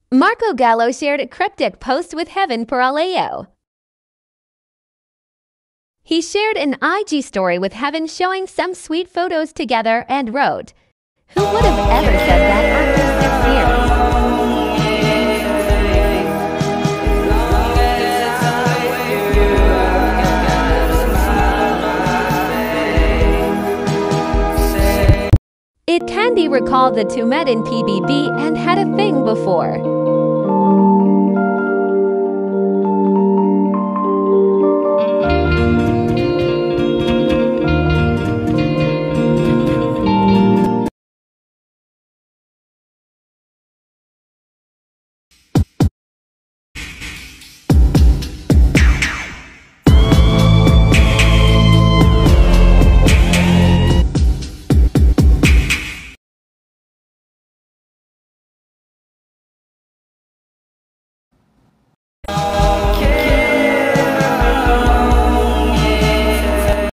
Marco Gallo shared a cryptic post with Heaven Peralejo. He shared an IG story with Heaven showing some sweet photos together and wrote, "Who would have ever said that after 6 years?" It can be recalled the two met in PBB and had a thing before.